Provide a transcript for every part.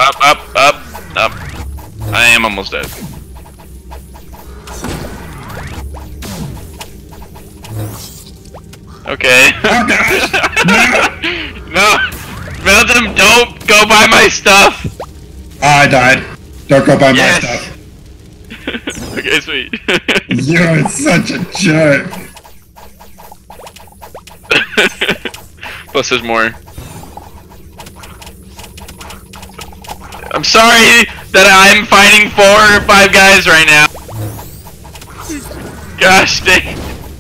Up. I am almost dead. Okay. Oh gosh! No! Meltem, don't go buy my stuff! Oh, I died. Don't go buy my Yes. stuff. Okay, sweet. You're such a jerk. Plus there's more. I'm sorry that I'm fighting 4 or 5 guys right now. Gosh dang.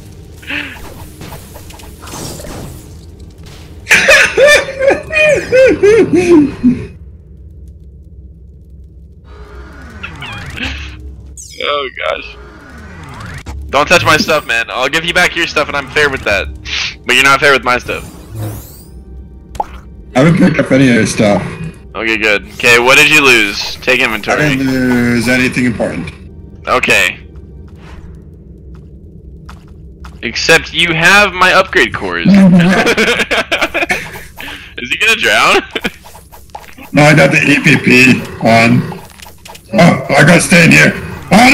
Oh gosh. Don't touch my stuff, man. I'll give you back your stuff and I'm fair with that. But you're not fair with my stuff. I haven't picked up any of your stuff. Okay, good. Okay, what did you lose? Take I inventory. didn't lose anything important. Okay. Except you have my upgrade cores. Is he gonna drown? No, I got the EPP on. Oh, I gotta stay in here. Oh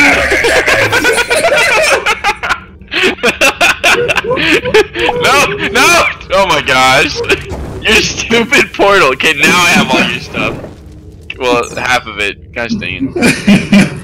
No! No! Oh my gosh! Your stupid portal! Okay, now I have all your stuff. Well, half of it. Gosh dang it. no!